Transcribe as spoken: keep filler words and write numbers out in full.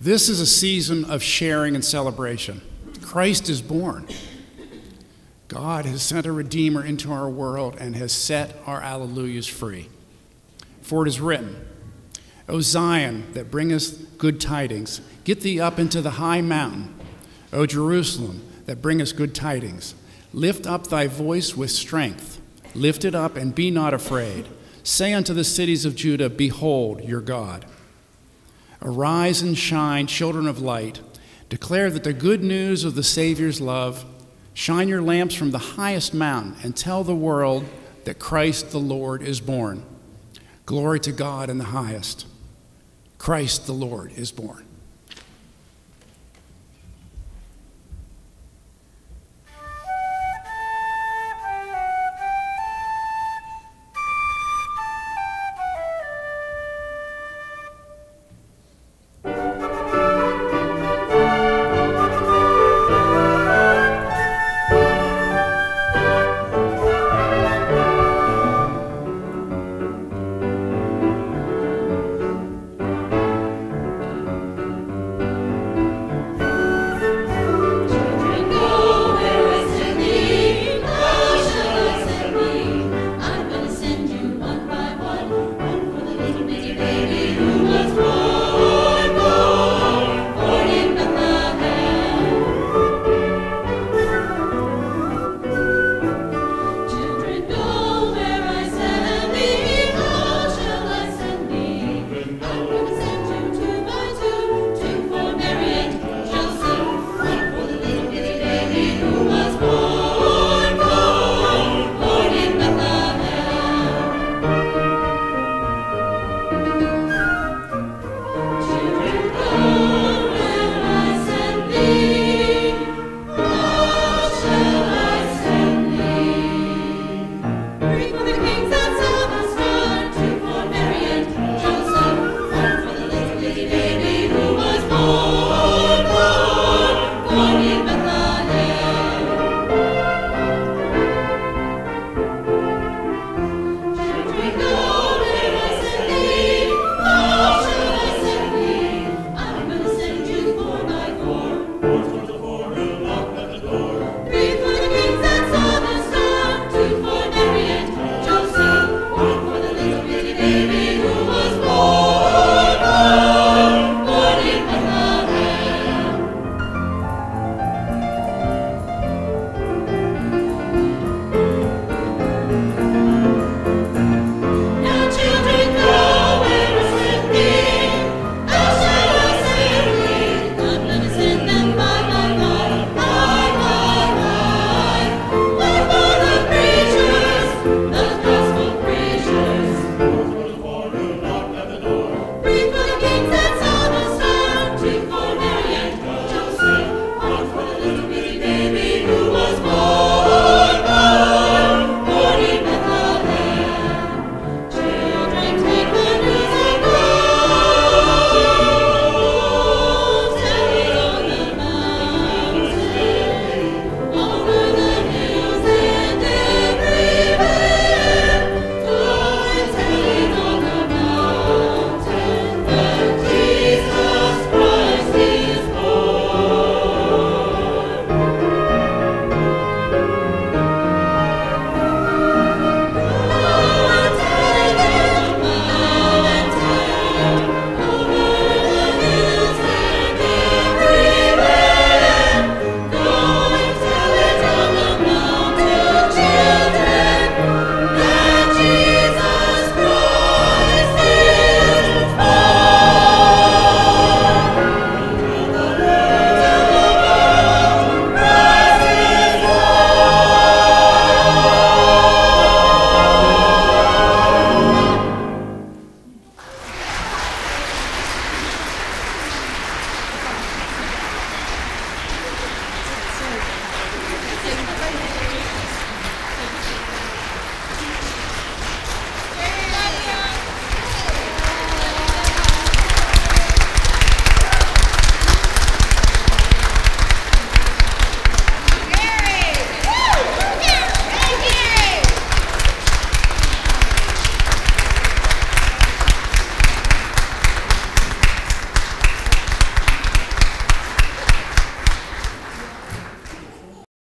This is a season of sharing and celebration. Christ is born. God has sent a Redeemer into our world and has set our alleluias free. For it is written, O Zion, that bringeth good tidings, get thee up into the high mountain. O Jerusalem, that bringest good tidings, lift up thy voice with strength. Lift it up and be not afraid. Say unto the cities of Judah, behold your God. Arise and shine, children of light. Declare that the good news of the Savior's love. Shine your lamps from the highest mountain and tell the world that Christ the Lord is born. Glory to God in the highest. Christ the Lord is born. We go.